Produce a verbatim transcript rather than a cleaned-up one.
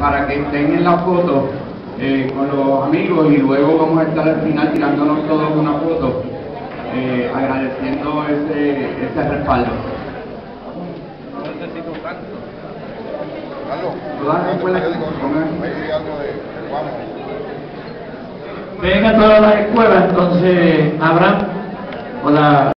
para que estén en la foto eh, con los amigos, y luego vamos a estar al final tirándonos todos una foto eh, agradeciendo ese, ese respaldo. No necesito tanto. Venga todas las escuelas, entonces Abraham, o la